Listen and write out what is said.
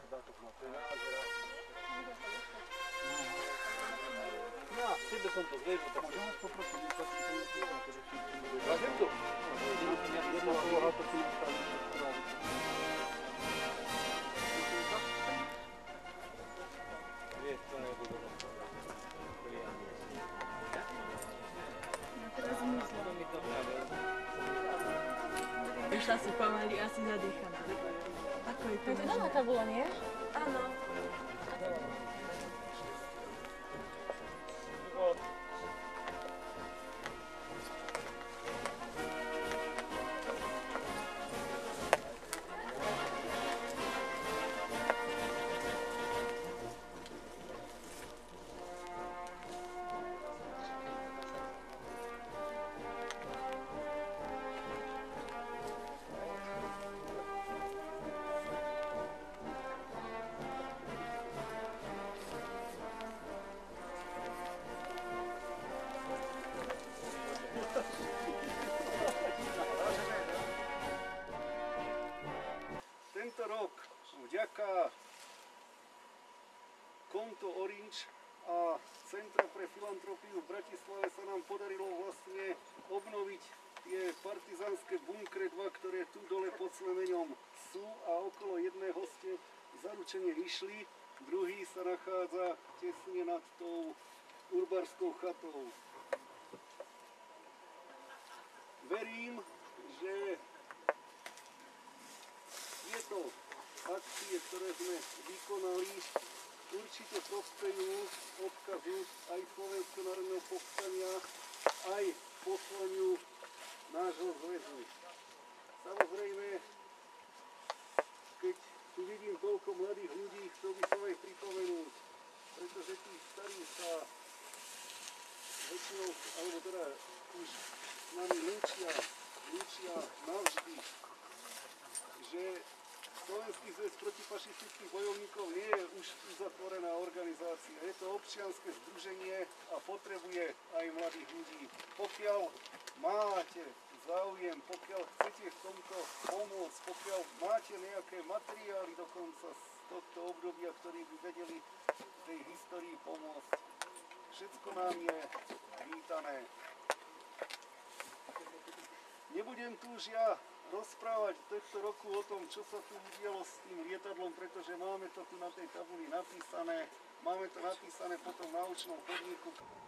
No, sebe som to zvežil, tak môžem vás poprosiť, že som to nechýval, že si to bude. Vážem to? Jedna poloha, to si nastavím. Vieš, to nebude rozprávať. Teraz myslela. Išla si pomaly, asi zadýchaná. Ako je to? To je doma tabula, nie? Áno. Tento rok vďaka Konto Orange a Centra pre filantropiu v Bratislave sa nám podarilo vlastne obnoviť tie partizánske bunkre 2, ktoré tu dole pod Slemeňom sú a okolo jedného ste zaručene vyšli, druhý sa nachádza tesne nad tou urbárskou chatou. Verím, že tieto akcie, ktoré sme vykonali, určite prospejú odkazu aj Slovenského národného povstania, aj poslaniu nášho zväzu. Samozrejme, keď tu vidím toľko mladých ľudí, chcel by som aj pripomenúť, pretože tí starí sa väčšinou, alebo teda už s nami lúčia navždy, že Slovenský zväz protifašistických bojovníkov nie je už uzatvorená organizácia. Je to občianske združenie a potrebuje aj mladých ľudí. Pokiaľ máte záujem, pokiaľ chcete v tomto pomôcť, pokiaľ máte nejaké materiály dokonca z tohto obdobia, ktorí by vedeli tej histórii pomôcť, všetko nám je vítané. Nebudem tu už ja rozprávať tohto roku o tom, čo sa tu udialo s tým lietadlom, pretože máme to tu na tej tabuli napísané, máme to napísané potom na naučnom chodníku.